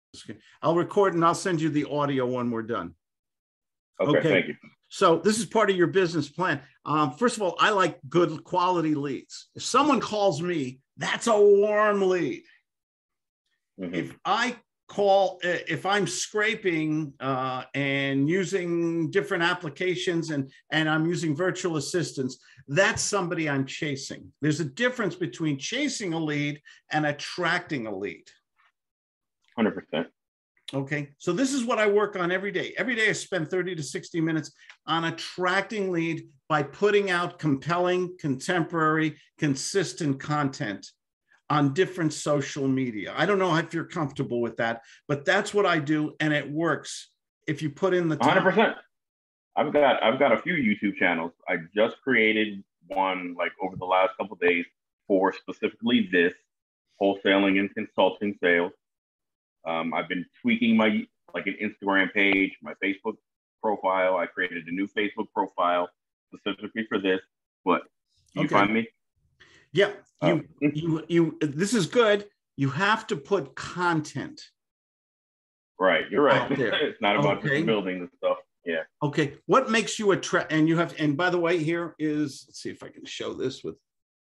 I'll record and I'll send you the audio when we're done. Okay. Thank you. So this is part of your business plan. First of all, I like good quality leads. If someone calls me, that's a warm lead. If I'm scraping and using different applications and I'm using virtual assistants, that's somebody I'm chasing. There's a difference between chasing a lead and attracting a lead. 100%. Okay, so this is what I work on every day. Every day I spend 30 to 60 minutes on attracting lead by putting out compelling, contemporary, consistent content on different social media. I don't know if you're comfortable with that, but that's what I do, and it works if you put in the time. 100%. I've got a few YouTube channels. I just created one like over the last couple of days for specifically this wholesaling and consulting sales. I've been tweaking my an Instagram page, my Facebook profile. I created a new Facebook profile specifically for this. But you find me? Yeah, you. This is good. You have to put content. Right, you're right. It's not about just building the stuff. Yeah. Okay. What makes you attract? And you have. And by the way, here is. Let's see if I can show this with.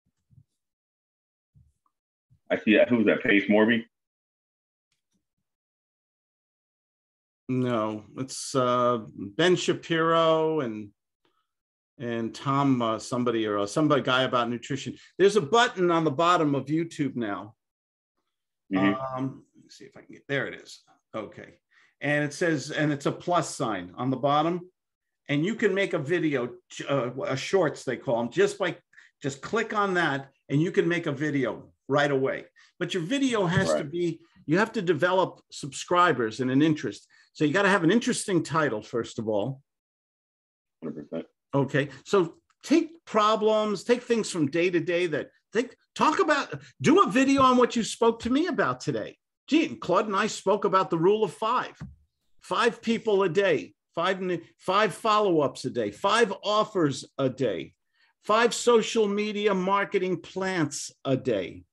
I see that. Who's that? Pace Morby. No, it's Ben Shapiro and Tom somebody guy about nutrition. There's a button on the bottom of YouTube now. Let me see if I can get there. It is okay, and it says, and it's a plus sign on the bottom, and you can make a video, a shorts they call them, just click on that, and you can make a video right away. But your video has to be. You have to develop subscribers and an interest. So you got to have an interesting title, first of all. 100%. Okay. So take problems, take things from day to day do a video on what you spoke to me about today. Gee, Claude and I spoke about the rule of 5 people a day, 5 follow-ups a day, 5 offers a day, 5 social media marketing plants a day.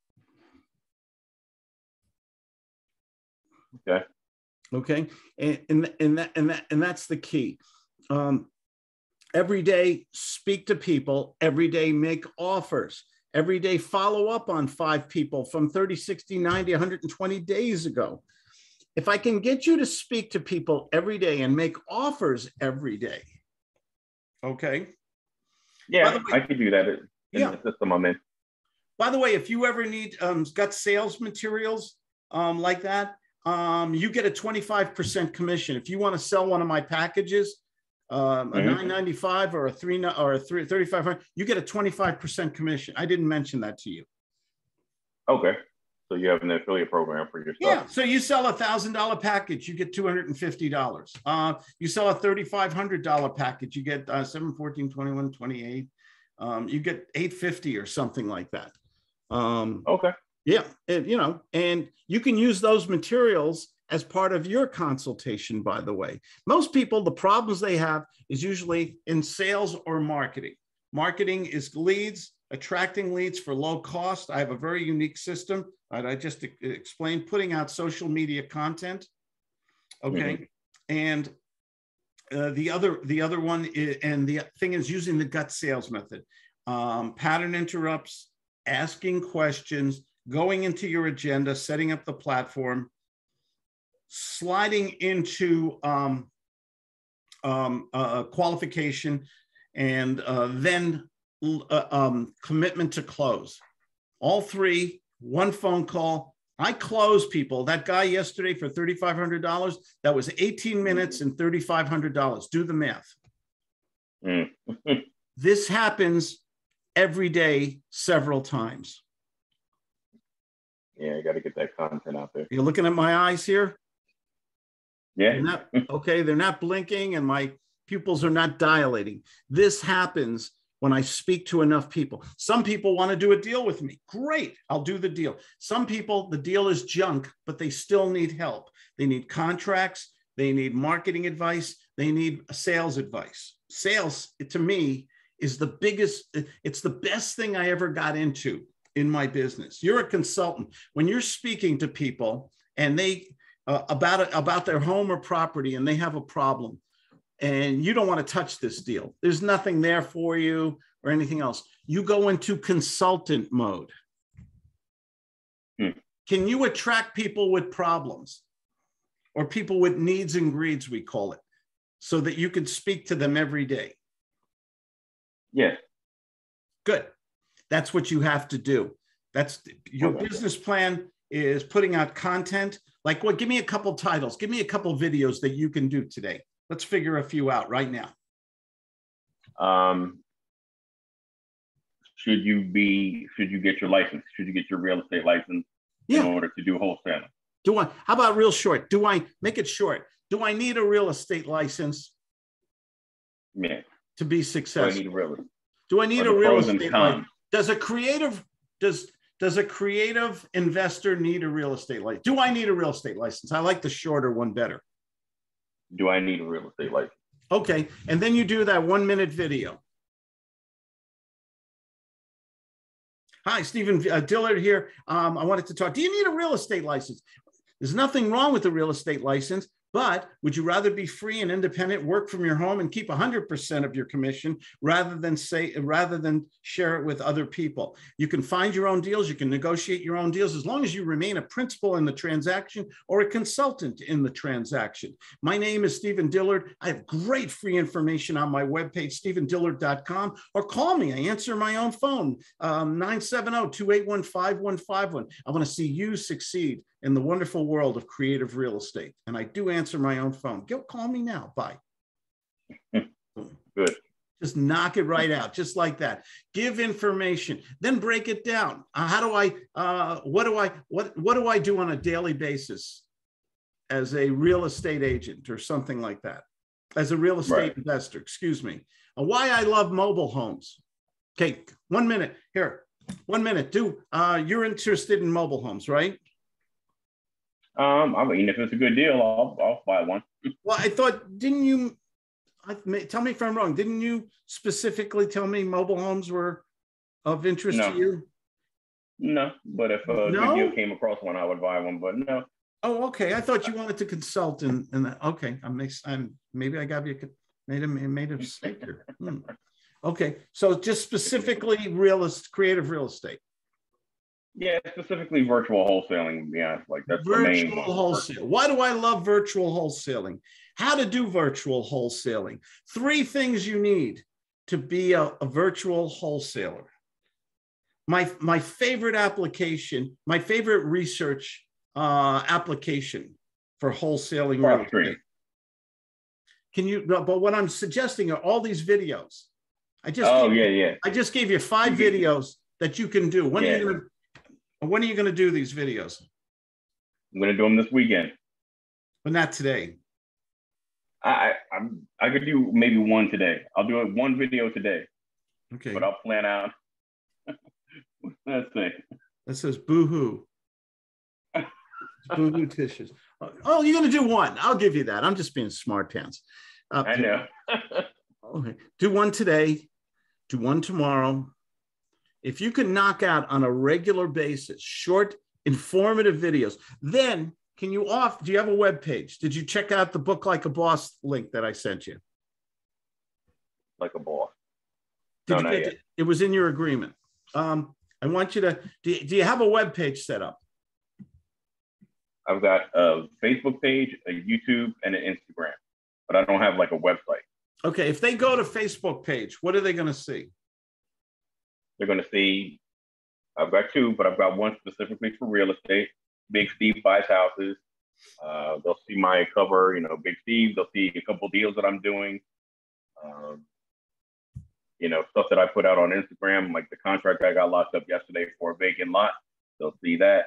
Okay. And that's the key. Every day, speak to people. Every day, make offers. Every day, follow up on 5 people from 30, 60, 90, 120 days ago. If I can get you to speak to people every day and make offers every day. Okay. Yeah, way, I could do that in the system I'm in. By the way, if you ever need got sales materials like that, you get a 25% commission. If you want to sell one of my packages, a $9.95 or a $3,500, you get a 25% commission. I didn't mention that to you. Okay. So you have an affiliate program for your stuff. Yeah. So you sell $1,000 package, you get $250. You sell a $3,500 package, you get 7, 14, 21, 28. You get $850 or something like that. Okay. Yeah. And you can use those materials as part of your consultation, by the way. Most people, the problems they have is usually in sales or marketing. Marketing is leads, attracting leads for low cost. I have a very unique system that I just explained, putting out social media content. Okay. And the other one is, and the thing is using the gut sales method. Pattern interrupts, asking questions, going into your agenda, setting up the platform, sliding into qualification, and then commitment to close. All 3, one phone call. I close people. That guy yesterday for $3,500, that was 18 minutes and $3,500. Do the math. This happens every day, several times. Yeah, I got to get that content out there. You're looking at my eyes here? Yeah. They're not blinking and my pupils are not dilating. This happens when I speak to enough people. Some people want to do a deal with me. Great, I'll do the deal. Some people, the deal is junk, but they still need help. They need contracts. They need marketing advice. They need sales advice. Sales, to me, is the biggest, it's the best thing I ever got into in my business. You're a consultant. When you're speaking to people and they, about their home or property, and they have a problem, and you don't want to touch this deal. There's nothing there for you or anything else. You go into consultant mode. Can you attract people with problems or people with needs and greeds, we call it, so that you can speak to them every day? Yes. Good. That's what you have to do. That's your business plan is putting out content. Like what? Give me a couple titles. Give me a couple videos that you can do today. Let's figure a few out right now. Should you get your license? Should you get your real estate license in order to do wholesaling? How about real short? Make it short? Do I need a real estate license? Yeah. To be successful? Do I need a real estate license? Does a creative investor need a real estate license? Do I need a real estate license? I like the shorter one better. Do I need a real estate license? Okay. And then you do that 1-minute video. Hi, Stephen Dillard here. I wanted to talk. Do you need a real estate license? There's nothing wrong with a real estate license, but would you rather be free and independent, work from your home and keep 100% of your commission rather than share it with other people? You can find your own deals. You can negotiate your own deals as long as you remain a principal in the transaction or a consultant in the transaction. My name is Stephen Dillard. I have great free information on my webpage, stephendillard.com, or call me. I answer my own phone, 970-281-5151. I want to see you succeed in the wonderful world of creative real estate. And I do answer my own phone. Call me now. Bye. Good. Just knock it right out, just like that. Give information, then break it down. What do I do on a daily basis as a real estate agent or something like that? As a real estate investor, excuse me. Why I love mobile homes. Okay, 1 minute here. 1 minute. You're interested in mobile homes, right? I mean, if it's a good deal, I'll buy one. Well, I thought, tell me if I'm wrong. Didn't you specifically tell me mobile homes were of interest to you? No, but if a good deal came across one, I would buy one, but no. Oh, okay. I thought you wanted to consult in that. Okay. Maybe I got you made a mistake here. Okay. So just specifically creative real estate. Yeah, specifically virtual wholesaling. Yeah, like that's virtual the main wholesale. Why do I love virtual wholesaling? How to do virtual wholesaling? 3 things you need to be a virtual wholesaler. My favorite application, my favorite research application for wholesaling real estate. But what I'm suggesting are all these videos. I just gave you 5 videos that you can do. When are you going to do these videos? I'm going to do them this weekend. But not today. I could do maybe one today. I'll do one video today. Okay. But I'll plan out. Let's see. That says boo-hoo. Boo-hoo tissues. Oh, you're going to do one. I'll give you that. I'm just being smart pants. I know. Okay. Do one today. Do one tomorrow. If you can knock out on a regular basis, short, informative videos, then do you have a web page? Did you check out the Book Like a Boss link that I sent you? Like a boss. Did you get it? It was in your agreement. I want you to, do you have a web page set up? I've got a Facebook page, a YouTube, and an Instagram, but I don't have like a website. Okay, if they go to Facebook page, what are they going to see? They're going to see, I've got 2, but I've got one specifically for real estate. Big Steve buys houses. They'll see my cover, Big Steve. They'll see a couple deals that I'm doing. Stuff that I put out on Instagram, like the contract I got locked up yesterday for a vacant lot. They'll see that.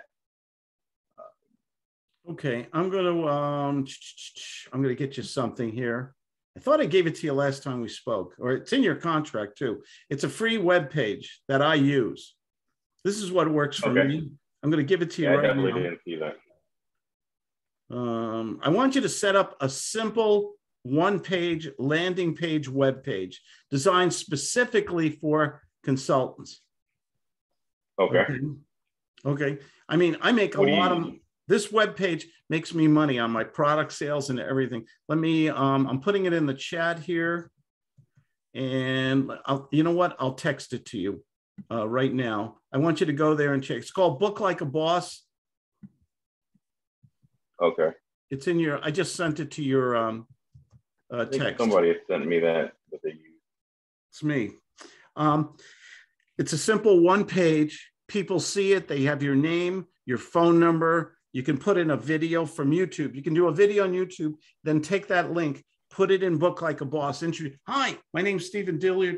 Okay, I'm going to get you something here. I thought I gave it to you last time we spoke, or it's in your contract too. It's a free web page that I use. This is what works for me. I'm going to give it to you right now. I definitely didn't see that. I want you to set up a simple 1-page landing page web page designed specifically for consultants. Okay. I mean, I make a lot of This web page makes me money on my product sales and everything. Let me, I'm putting it in the chat here. And you know what? I'll text it to you right now. I want you to go there and check. It's called Book Like a Boss. Okay. It's in your, I just sent it to your text. Somebody has sent me that they use. It's me. It's a simple one page. People see it. They have your name, your phone number. You can put in a video from YouTube. You can do a video on YouTube, then take that link, put it in Book Like a Boss. Hi, my name's Stephen Dillard.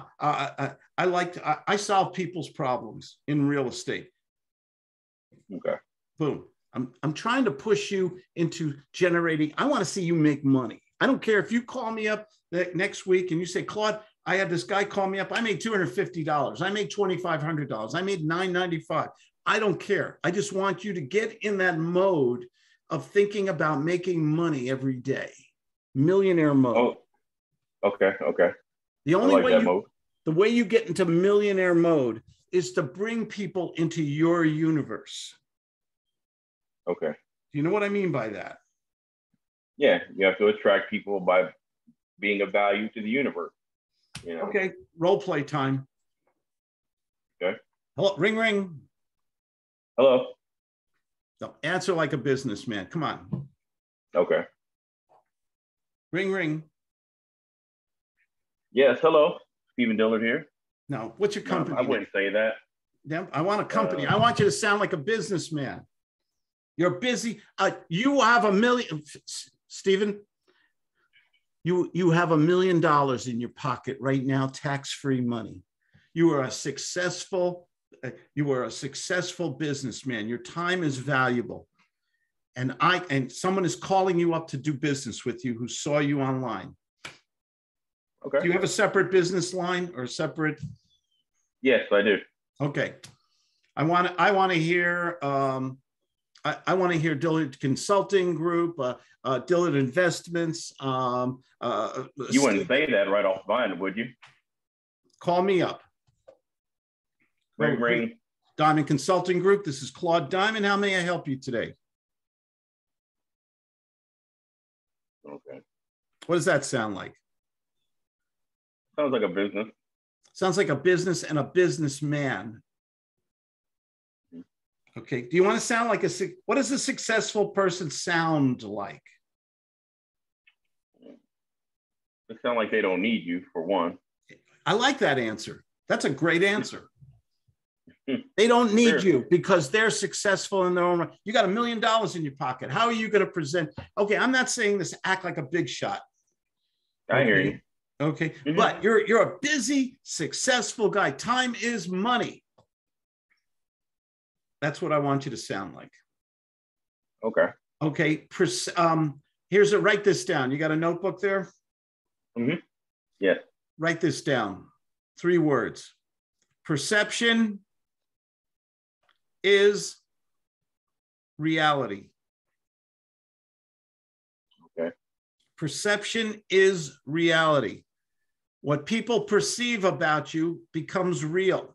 I solve people's problems in real estate. Okay. Boom. I'm trying to push you into generating. I want to see you make money. I don't care if you call me up next week and you say, Claude, I had this guy call me up. I made $250. I made $2,500. I made $995. I don't care. I just want you to get in that mode of thinking about making money every day. Millionaire mode. Oh, okay. Okay. The only way you get into millionaire mode is to bring people into your universe. Okay. Do you know what I mean by that? Yeah, you have to attract people by being of value to the universe. You know? Okay, role play time. Okay. Hello, ring, ring. Hello. No, answer like a businessman. Come on. Okay. Ring, ring. Yes, hello. Stephen Dillard here. No, what's your company? I wouldn't say that. Yeah, I want a company. I want you to sound like a businessman. You're busy. You have $1 million, Stephen. You have $1 million in your pocket right now, tax-free money. You are a successful businessman. Your time is valuable. And someone is calling you up to do business with you who saw you online. Okay. Do you have a separate business line or separate? Yes, I do. Okay. I want to hear I want to hear Dillard Consulting Group, Dillard Investments. You wouldn't say that right off mine, would you? Call me up. Ring, ring. Diamond Consulting Group. This is Claude Diamond. How may I help you today? Okay. What does that sound like? Sounds like a business. Sounds like a business and a businessman. Okay. Do you want to sound like what does a successful person sound like? It sounds like they don't need you, for one. I like that answer. That's a great answer. They don't need you because they're successful in their own right. You got $1 million in your pocket. How are you going to present? Okay, I'm not saying this act like a big shot. I hear you. Okay, but you're a busy, successful guy. Time is money. That's what I want you to sound like. Okay. Okay. Write this down. You got a notebook there? Mm-hmm. Yes. Write this down. 3 words. Perception is reality. Okay. Perception is reality. What people perceive about you becomes real.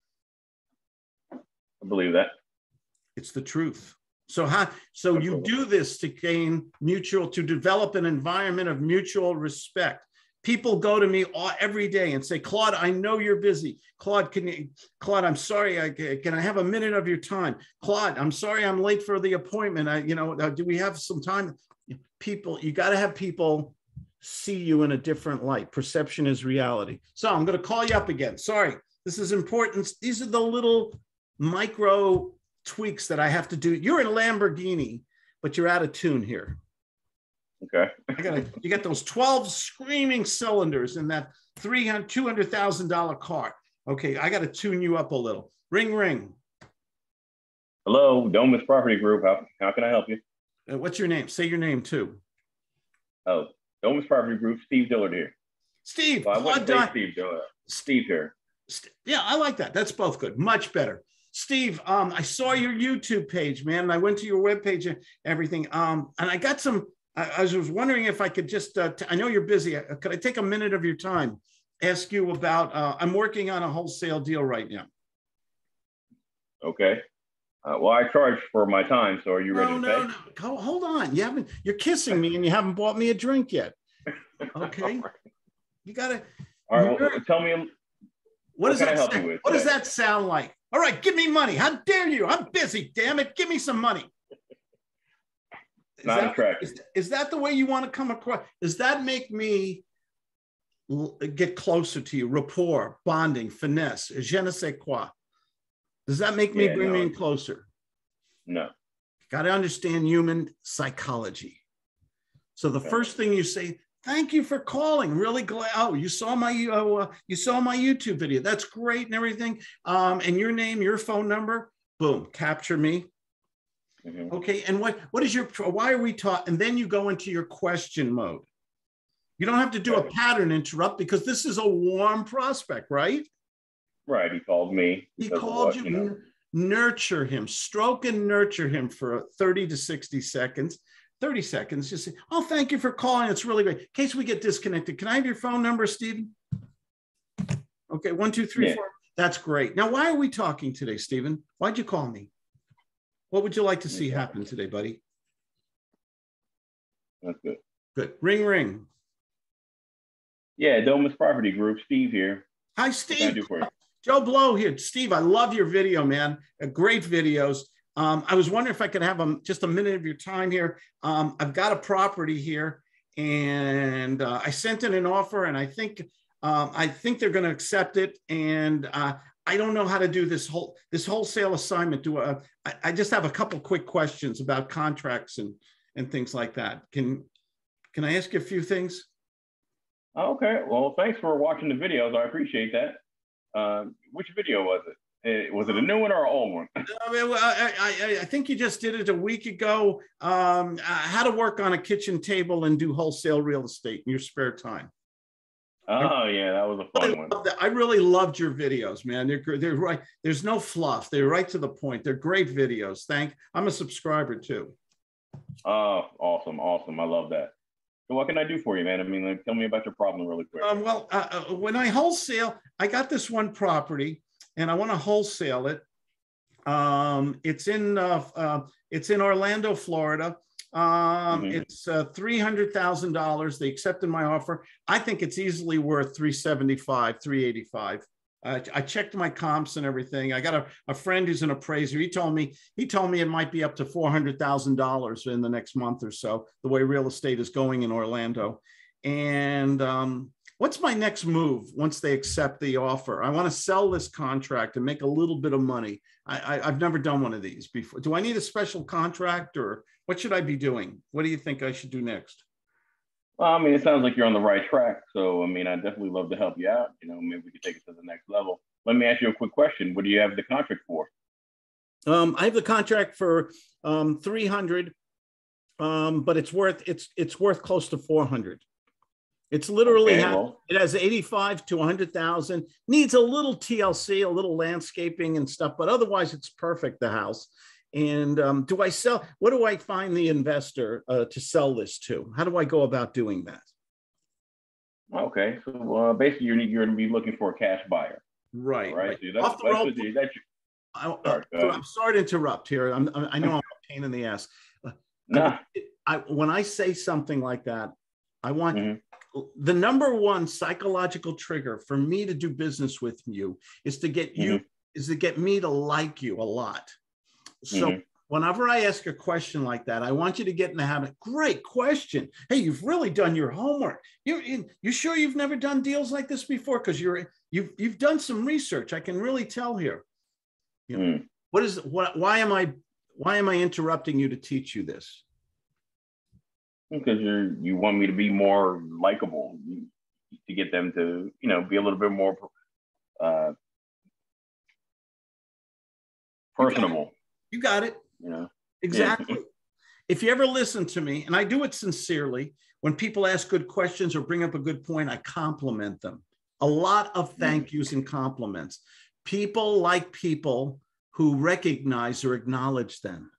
I believe that. It's the truth. So you do this to to develop an environment of mutual respect. People go to me every day and say, Claude, I know you're busy. Claude, I'm sorry. Can I have a minute of your time? Claude, I'm sorry I'm late for the appointment. Do we have some time? You got to have people see you in a different light. Perception is reality. So I'm going to call you up again. Sorry, this is important. These are the little micro tweaks that I have to do. You're in Lamborghini, but you're out of tune here. Okay. You got those 12 screaming cylinders in that $200,000 car. Okay, I got to tune you up a little. Ring, ring. Hello, Domus Property Group. How can I help you? What's your name? Say your name too. Oh, Domus Property Group, Steve Dillard here. Steve. Well, I wouldn't say Steve Dillard. Steve here. Yeah, I like that. That's both good. Much better. Steve, I saw your YouTube page, man, and I went to your webpage and everything. And I got some. I was wondering if I could just, I know you're busy. Could I take a minute of your time, ask you about, I'm working on a wholesale deal right now. Okay. Well, I charge for my time, so are you ready to pay? No. Hold on. You're kissing me and you haven't bought me a drink yet. Okay. You gotta. All right. Well, tell me. What can I help you with? What does that sound like? All right, give me money. How dare you? I'm busy. Damn it. Give me some money. Not attractive. Is that the way you want to come across? Does that make me get closer to you? Rapport, bonding, finesse, je ne sais quoi. Does that make me bring me in closer? No. Got to understand human psychology. So the first thing you say, thank you for calling. Really glad. Oh, you saw my YouTube video. That's great and everything. And your name, your phone number. Boom, capture me. Mm-hmm. Okay. And why are we taught? And then you go into your question mode. You don't have to do a pattern interrupt because this is a warm prospect, right? Right. He called me. He called you. Nurture him, stroke and nurture him for 30 to 60 seconds. 30 seconds, just say, oh, thank you for calling. It's really great. In case we get disconnected, can I have your phone number, Stephen? Okay, 1, 2, 3, 4. That's great. Now, why are we talking today, Stephen? Why'd you call me? What would you like to see happen today, buddy? That's good. Good. Ring, ring. Yeah, Domus Property Group. Steve here. Hi, Steve. What can I do for you? Joe Blow here. Steve, I love your video, man. Great videos. I was wondering if I could have just a minute of your time here. I've got a property here, and I sent in an offer, and I think they're going to accept it. And I don't know how to do this wholesale assignment. I just have a couple quick questions about contracts and things like that. Can I ask you a few things? Okay. Well, thanks for watching the videos. I appreciate that. Which video was it? Was it a new one or an old one? I think you just did it a week ago. How to work on a kitchen table and do wholesale real estate in your spare time. Oh yeah, that was a fun one. I really loved your videos, man. They're right. There's no fluff. They're right to the point. They're great videos. I'm a subscriber too. Oh, awesome. I love that. So what can I do for you, man? I mean, tell me about your problem really quick. When I wholesale, I got this one property and I want to wholesale it. It's in Orlando, Florida. It's $300,000. They accepted my offer. I think it's easily worth $375,000, $385,000. I checked my comps and everything. I got a friend who's an appraiser. He told me it might be up to $400,000 in the next month or so, the way real estate is going in Orlando. And what's my next move once they accept the offer? I want to sell this contract and make a little bit of money. I've never done one of these before. Do I need a special contract, or what should I be doing? What do you think I should do next? Well, I mean, it sounds like you're on the right track. So, I mean, I'd definitely love to help you out. Maybe we could take it to the next level. Let me ask you a quick question. What do you have the contract for? I have the contract for 300, but it's worth close to 400. It's literally it has 85 to 100,000. Needs a little TLC, a little landscaping and stuff, but otherwise it's perfect. The house. And do I sell? What do I find the investor to sell this to? How do I go about doing that? Okay, so basically you're going to be looking for a cash buyer, right? Right. So Off the rope. I'm sorry to interrupt here. I know I'm a pain in the ass. Nah. When I say something like that, I want the number one psychological trigger for me to do business with you is to get me to like you a lot. So whenever I ask a question like that, I want you to get in the habit. Great question. Hey, you've really done your homework. You sure you've never done deals like this before? Because you've done some research. I can really tell here. Why am I interrupting you to teach you this? Because you want me to be more likable, to get them to be a little bit more personable. You got it. Exactly. Yeah. If you ever listen to me, and I do it sincerely, when people ask good questions or bring up a good point, I compliment them. A lot of thank yous and compliments. People like people who recognize or acknowledge them.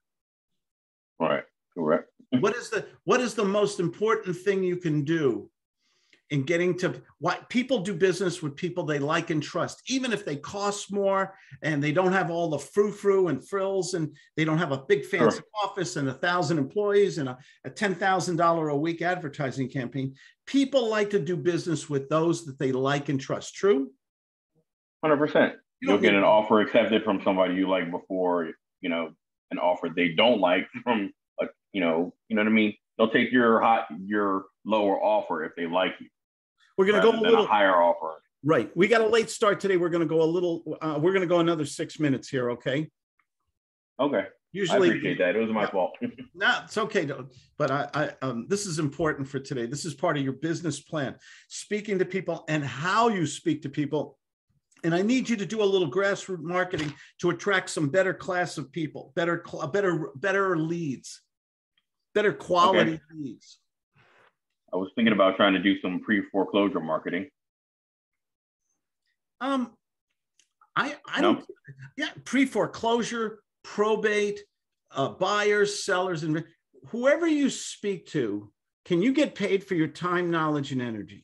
Right. Correct. What is the most important thing you can do in getting to what people do business with people they like and trust, even if they cost more and they don't have all the frou-frou and frills and they don't have a big fancy office and 1,000 employees and a $10,000 a week advertising campaign. People like to do business with those that they like and trust. True? 100%. You'll get an offer accepted from somebody you like before, an offer they don't like from, you know what I mean? They'll take your lower offer if they like you. We're going to go a higher offer. Right. We got a late start today. We're going to go we're going to go another 6 minutes here. Okay. Okay. Usually, I appreciate that. It was my fault. No, it's okay. But this is important for today. This is part of your business plan, speaking to people and how you speak to people. And I need you to do a little grassroots marketing to attract some better class of people, better leads, better quality leads. I was thinking about trying to do some pre-foreclosure marketing. I don't. Yeah, pre-foreclosure, probate, buyers, sellers, and whoever you speak to. Can you get paid for your time, knowledge, and energy?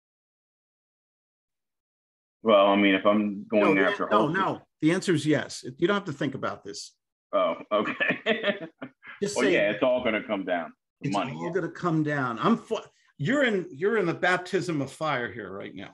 Well, I mean, if I'm going after no. The answer is yes. You don't have to think about this. Oh, okay. Just say, it's all going to come down. It's all going to come down. You're in the baptism of fire here right now.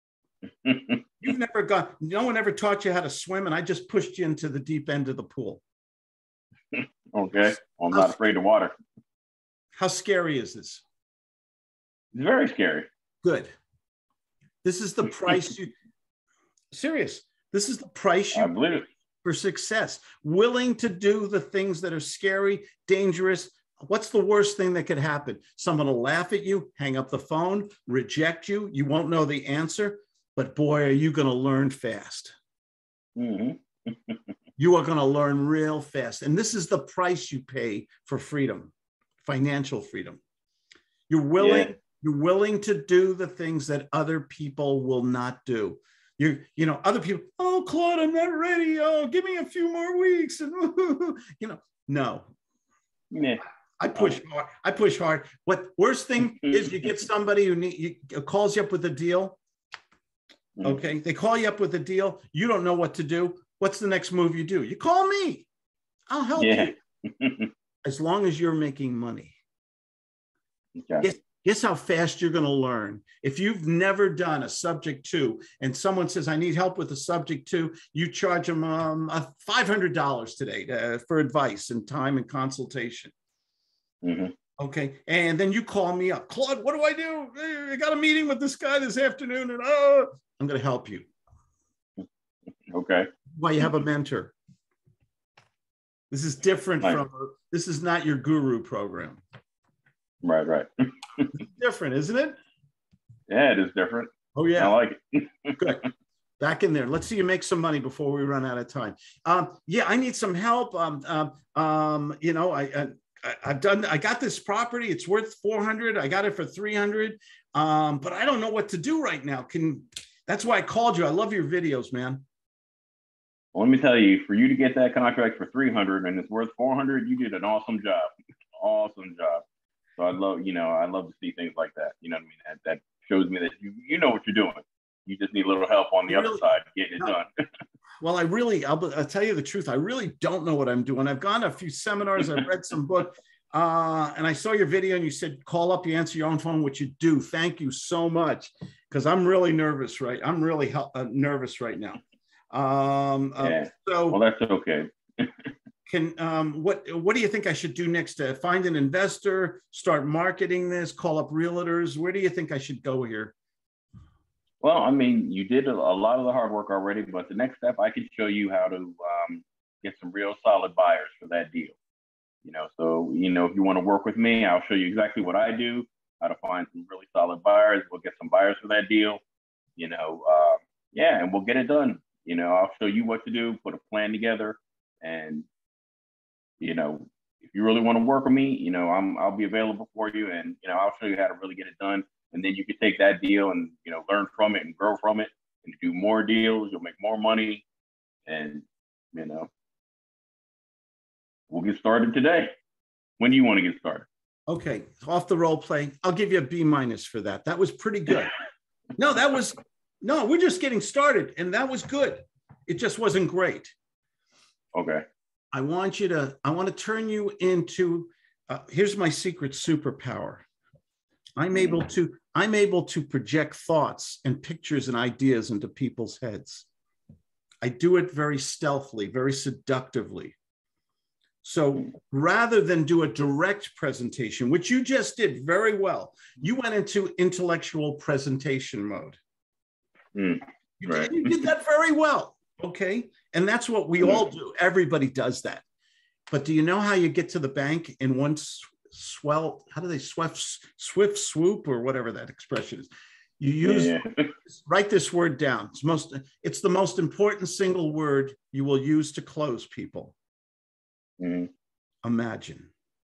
No one ever taught you how to swim, and I just pushed you into the deep end of the pool. Okay. Well, I'm not afraid of water. How scary is this? It's very scary. Good. This is the price serious. This is the price I believe it. For success. Willing to do the things that are scary, dangerous. What's the worst thing that could happen? Someone will laugh at you, hang up the phone, reject you. You won't know the answer, but boy, are you going to learn fast. Mm-hmm. You are going to learn real fast. And this is the price you pay for freedom, financial freedom. You're willing to do the things that other people will not do. Other people, oh, Claude, I'm not ready. Oh, give me a few more weeks. And, no. Yeah. I push hard. What worst thing is you get somebody who calls you up with a deal. Okay. They call you up with a deal. You don't know what to do. What's the next move you do? You call me. I'll help you. As long as you're making money. Okay. Guess how fast you're going to learn. If you've never done a subject to, and someone says, I need help with a subject to, you charge them $500 today for advice and time and consultation. Mm-hmm. Okay. And then you call me up. Claude, what do I do? I got a meeting with this guy this afternoon and I'm going to help you. Okay. Why you have a mentor. This is different this is not your guru program. Right. Different, isn't it? Yeah, it is different. Oh, yeah. I like it. Good. Back in there. Let's see you make some money before we run out of time. I need some help. I got this property. It's worth 400. I got it for 300. But I don't know what to do right now. That's why I called you. I love your videos, man. Well, let me tell you, for you to get that contract for 300 and it's worth 400, you did an awesome job. Awesome job. So I love to see things like that. You know what I mean? That shows me that you know what you're doing. You just need a little help on the other side getting it done. Well, I'll tell you the truth. I really don't know what I'm doing. I've gone to a few seminars. I've read some book, and I saw your video and you said, call up, you answer your own phone, which you do. Thank you so much. Because I'm really nervous, right? I'm really nervous right now. Well, that's okay. What do you think I should do next? Find an investor, start marketing this, call up realtors. Where do you think I should go here? Well, I mean, you did a lot of the hard work already, but the next step, I can show you how to get some real solid buyers for that deal. So if you want to work with me, I'll show you exactly what I do, how to find some really solid buyers. We'll get some buyers for that deal. And we'll get it done. I'll show you what to do, put a plan together, and if you really want to work with me, I'll be available for you, and I'll show you how to really get it done. And then you can take that deal and learn from it and grow from it and do more deals. You'll make more money, and we'll get started today. When do you want to get started? Okay, off the role play. I'll give you a B minus for that. That was pretty good. No, we're just getting started, and that was good. It just wasn't great. Okay. I want to turn you into, here's my secret superpower. I'm able to project thoughts and pictures and ideas into people's heads. I do it very stealthily, very seductively. So rather than do a direct presentation, which you just did very well, you went into intellectual presentation mode. Right. You did that very well. Okay. And that's what we all do. Everybody does that. But do you know how you get to the bank in one how do they swift swoop or whatever that expression is? You write this word down. It's the most important single word you will use to close people. Imagine.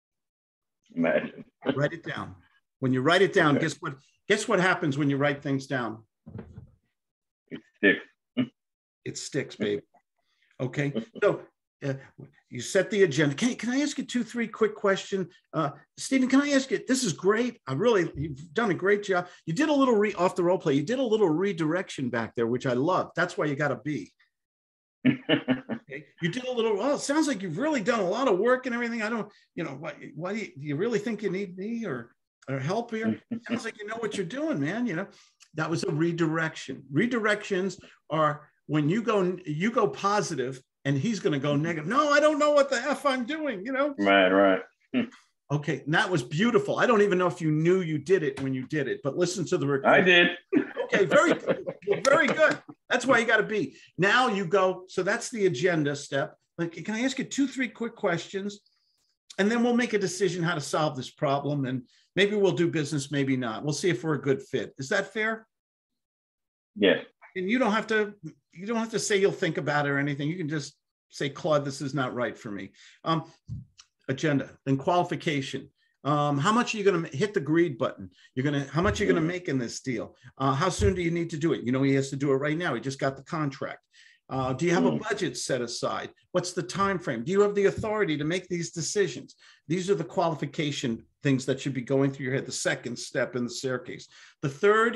Write it down. When you write it down, okay. Guess what happens when you write things down? It sticks. It sticks, baby. Okay. So you set the agenda. Can I ask you 2-3 quick questions? Stephen, can I ask you, this is great. You've done a great job. You did a little off the role play. You did a little redirection back there, which I love. That's why you got a B. Okay. You did a little, well, it sounds like you've really done a lot of work and everything. I don't, why do you really think you need me or help here? It sounds like you know what you're doing, man. That was a redirection. Redirections are when you go positive and he's going to go negative. No, I don't know what the F I'm doing, Right. Okay, that was beautiful. I don't even know if you knew you did it when you did it, but listen to the recording. I did. Okay, very good. Very good. That's why you got to be. Now you go, so that's the agenda step. Like, can I ask you 2-3 quick questions? And then we'll make a decision how to solve this problem. And maybe we'll do business, maybe not. We'll see if we're a good fit. Is that fair? Yes. And you don't have to say you'll think about it or anything. You can just say, Claude, this is not right for me. Agenda, then qualification. How much are you going to hit the greed button? How much are you going to make in this deal? How soon do you need to do it? He has to do it right now. He just got the contract. Do you have a budget set aside? What's the time frame? Do you have the authority to make these decisions? These are the qualification things that should be going through your head. The second step in the staircase. The third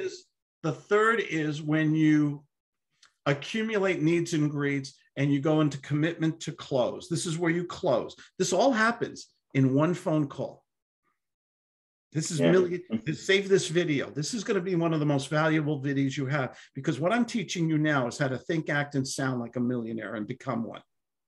is when you accumulate needs and greeds and you go into commitment to close. This is where you close. This all happens in one phone call. This is save this video. This is going to be one of the most valuable videos you have, because what I'm teaching you now is how to think, act, and sound like a millionaire and become one.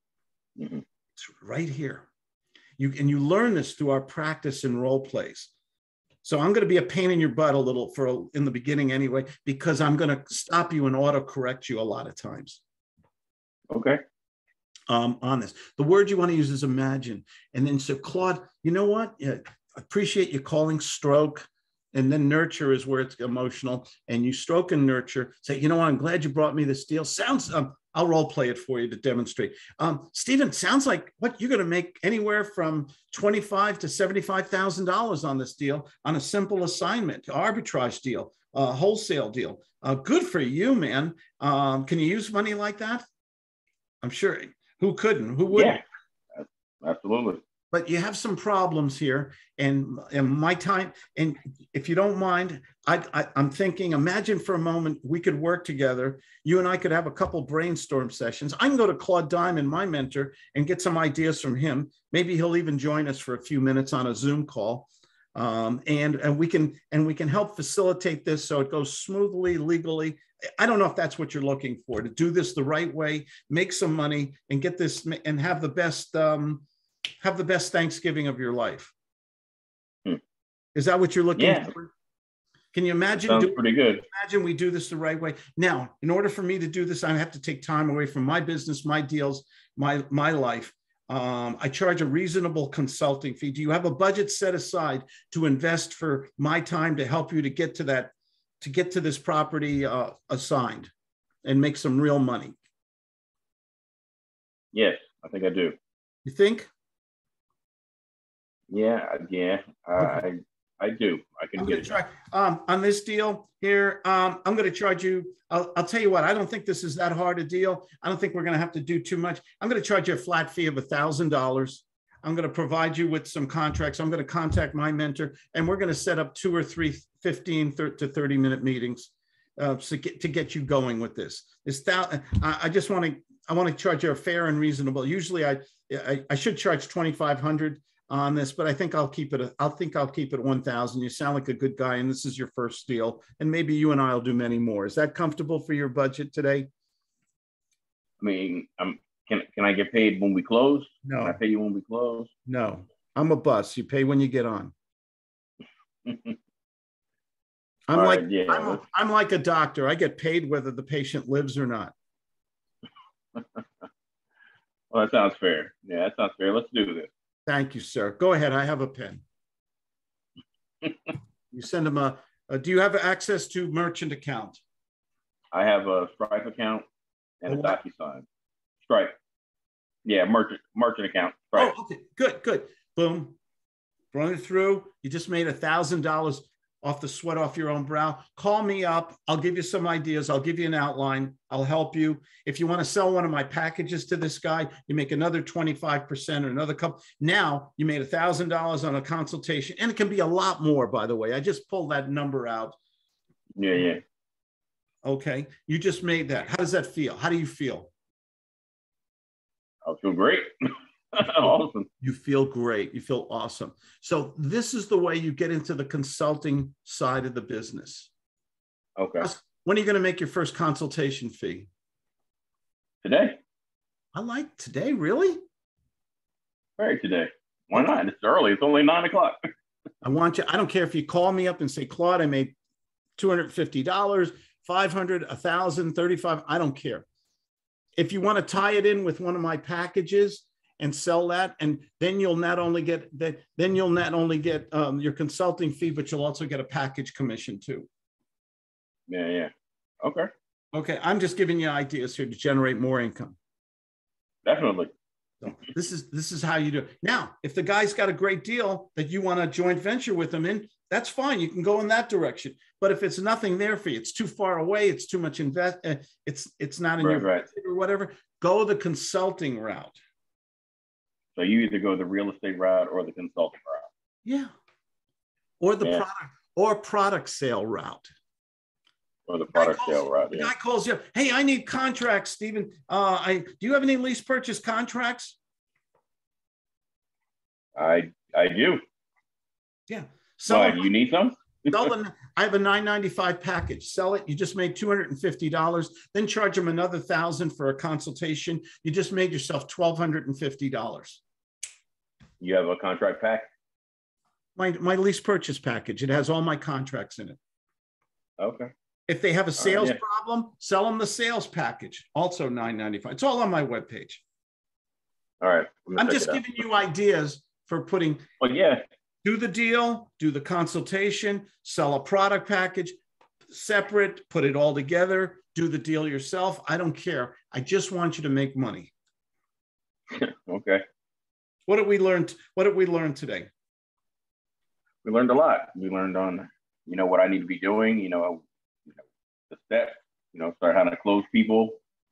It's right here. You learn this through our practice and role plays. So I'm going to be a pain in your butt a little in the beginning anyway, because I'm going to stop you and auto-correct you a lot of times. Okay. On this. The word you want to use is imagine. And then so Claude, you know what? Yeah, appreciate you calling stroke. And then nurture is where it's emotional. And you stroke and nurture. Say, you know what? I'm glad you brought me this deal. Sounds, I'll role play it for you to demonstrate. Stephen, sounds like what you're going to make anywhere from $25,000 to $75,000 on this deal on a simple assignment, arbitrage deal, wholesale deal. Good for you, man. Can you use money like that? I'm sure. Who couldn't? Who wouldn't? Yeah, absolutely. But you have some problems here, and my time. And if you don't mind, I'm thinking. Imagine for a moment we could work together. You and I could have a couple brainstorm sessions. I can go to Claude Diamond, my mentor, and get some ideas from him. Maybe he'll even join us for a few minutes on a Zoom call, and we can help facilitate this so it goes smoothly, legally. I don't know if that's what you're looking for, to do this the right way, make some money, and get this and have the best Thanksgiving of your life. Is that what you're looking for? Can you imagine? Sounds pretty good. Imagine we do this the right way. Now, in order for me to do this, I have to take time away from my business, my deals, my life. I charge a reasonable consulting fee. Do you have a budget set aside to invest for my time to help you to get to this property assigned and make some real money? Yes, I think I do. You think? Yeah. Okay. I do. I can get it. Try on this deal here. I'm going to charge you. I'll tell you what. I don't think this is that hard a deal. I don't think we're going to have to do too much. I'm going to charge you a flat fee of $1,000. I'm going to provide you with some contracts. I'm going to contact my mentor, and we're going to set up 2 or 3 15 to 30-minute meetings to get you going with this. I just want to charge you a fair and reasonable. Usually I should charge $2,500 on this, but I think I'll keep it. I'll keep it 1,000. You sound like a good guy, and this is your first deal, and maybe you and I'll do many more. Is that comfortable for your budget today? I mean, can I get paid when we close? No. Can I pay you when we close? No, I'm a bus. You pay when you get on. I'm like a doctor. I get paid whether the patient lives or not. Well, that sounds fair. Yeah, that sounds fair. Let's do this. Thank you, sir. Go ahead. I have a pen. You send them do you have access to merchant account? I have a Stripe account and a DocuSign. Stripe. Yeah, merchant account. Stripe. Oh, okay. Good. Boom. Run it through. You just made $1,000 off the sweat off your own brow. Call me up. I'll give you some ideas. I'll give you an outline. I'll help you. If you want to sell one of my packages to this guy, you make another 25% or another couple. Now you made $1,000 on a consultation, and it can be a lot more, by the way. I just pulled that number out. Yeah. Okay. You just made that. How does that feel? How do you feel? I feel great. Awesome. You feel great. You feel awesome. So this is the way you get into the consulting side of the business. Okay. When are you going to make your first consultation fee? Today. I like today. Really? Very today. Why not? It's early. It's only 9 o'clock. I want you. I don't care if you call me up and say, Claude, I made $250, $500, $1,000, $35. I don't care. If you want to tie it in with one of my packages and sell that, and then you'll not only get that, then you'll not only get your consulting fee, but you'll also get a package commission too. Yeah. Okay. I'm just giving you ideas here to generate more income. Definitely. So this is how you do it. Now, if the guy's got a great deal that you want to joint venture with him in, that's fine. You can go in that direction. But if it's nothing there for you, it's too far away, it's too much it's not in your budget or whatever, go the consulting route. So you either go the real estate route or the consulting route. Yeah. Or the product sale route. Or the product sale route. The guy calls you up, hey, I need contracts, Stephen. Do you have any lease purchase contracts? I do. Yeah. So you need some? I have a $995 package. Sell it. You just made $250. Then charge them another $1,000 for a consultation. You just made yourself $1,250. You have a contract pack? My lease purchase package. It has all my contracts in it. Okay. If they have a sales problem, sell them the sales package. Also $995. It's all on my webpage. All right. I'm just giving you ideas for putting. Well, yeah. Do the deal, do the consultation, sell a product package, separate, put it all together, do the deal yourself. I don't care. I just want you to make money. Okay. What did we learn? What did we learn today? We learned a lot. We learned on, what I need to be doing, the steps, start how to close people,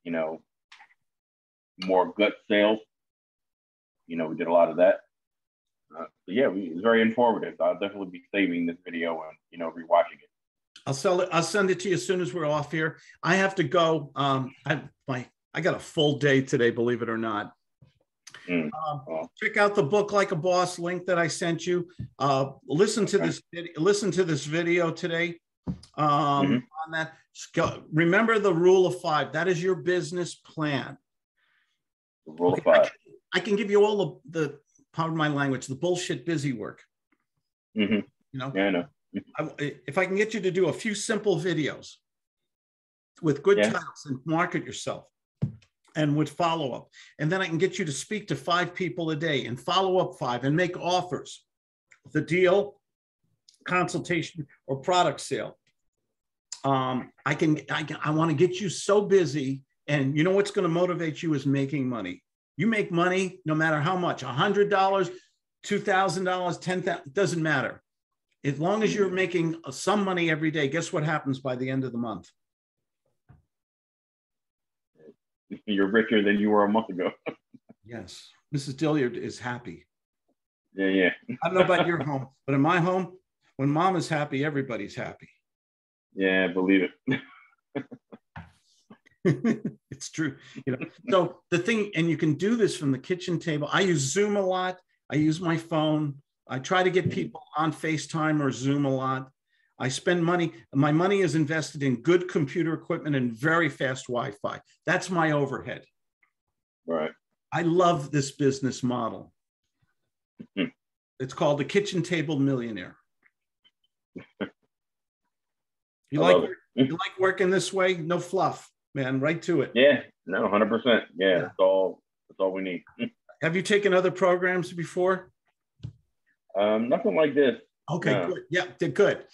more gut sales. We did a lot of that. It was very informative. I'll definitely be saving this video and rewatching it. I'll send it to you as soon as we're off here. I have to go. I got a full day today, believe it or not. Check out the Book Like a Boss link that I sent you. Listen to this video today. On that, remember the rule of 5. That is your business plan. The rule of 5. I can give you all the pardon my language, the bullshit busy work. Yeah, I know. If I can get you to do a few simple videos with good titles and market yourself and with follow-up, and then I can get you to speak to 5 people a day and follow up 5 and make offers, the deal, consultation, or product sale. I want to get you so busy, and what's going to motivate you is making money. You make money no matter how much, $100, $2,000, $10,000, doesn't matter. As long as you're making some money every day, guess what happens by the end of the month? You're richer than you were a month ago. Yes. Mrs. Dilliard is happy. Yeah, yeah. I don't know about your home, but in my home, when mom is happy, everybody's happy. Yeah, believe it. It's true. So the thing, and you can do this from the kitchen table. I use Zoom a lot. I use my phone. I try to get people on FaceTime or Zoom a lot. I spend money. My money is invested in good computer equipment and very fast Wi-Fi. That's my overhead. Right. I love this business model. It's called the Kitchen Table Millionaire. You like working this way? No fluff, man. Right to it. Yeah. No, 100%. Yeah. That's all we need. Have you taken other programs before? Nothing like this. Okay, no. Good. Yeah, good.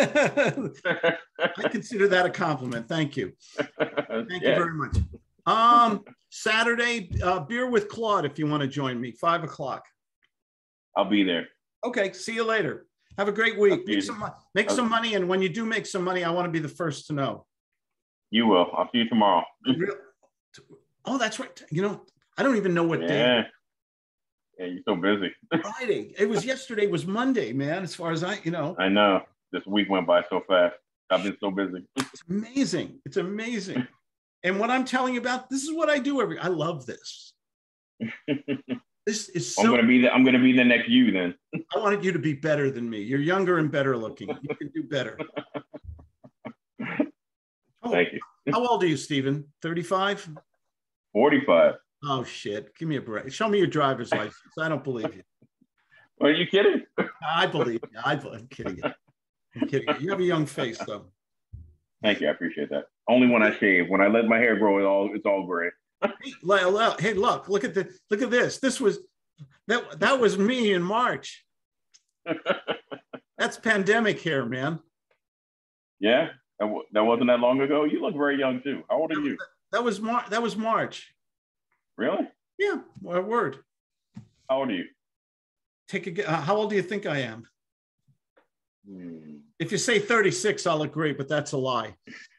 I consider that a compliment. Thank you. Thank you very much. Saturday, beer with Claude, if you want to join me, 5 o'clock. I'll be there. Okay, see you later. Have a great week. Make some money, and when you do make some money, I want to be the first to know. You will. I'll see you tomorrow. Oh, that's right. I don't even know what day. Yeah, you're so busy. Friday. It was yesterday. Was Monday, man. As far as I know. I know. This week went by so fast. I've been so busy. It's amazing. It's amazing. And what I'm telling you about, this is what I do I love this. This is so. I'm gonna be the next you then. I wanted you to be better than me. You're younger and better looking. You can do better. Thank you. How old are you, Stephen? 35? 45. Oh shit! Give me a break. Show me your driver's license. I don't believe you. Are you kidding? I believe you. I'm kidding you. I'm kidding you. You have a young face, though. Thank you. I appreciate that. Only when I shave. When I let my hair grow, it's all gray. Hey, look at this. That was me in March. That's pandemic hair, man. Yeah, that wasn't that long ago. You look very young too. How old are you? That was March. Really? Yeah. Word. How old are you? How old do you think I am? If you say 36, I'll agree, but that's a lie.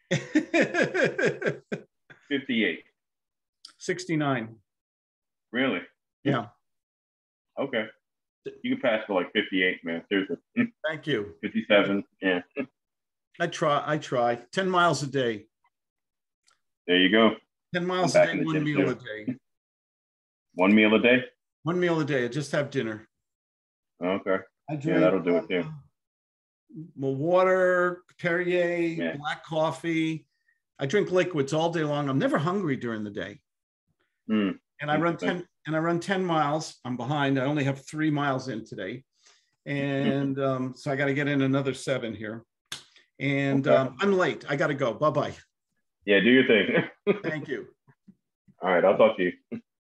58. 69. Really? Yeah. Okay. You can pass for like 58, man. Seriously. Thank you. 57. Yeah. I try. 10 miles a day. There you go. 10 miles a day, 1 meal a day. 1 meal a day? 1 meal a day. I just have dinner. Okay. I drink, that'll do it too. Water, Perrier, black coffee. I drink liquids all day long. I'm never hungry during the day. And I run 10 miles. I'm behind. I only have 3 miles in today. And so I got to get in another 7 here. And I'm late. I got to go. Bye-bye. Yeah, do your thing. Thank you. All right. I'll talk to you.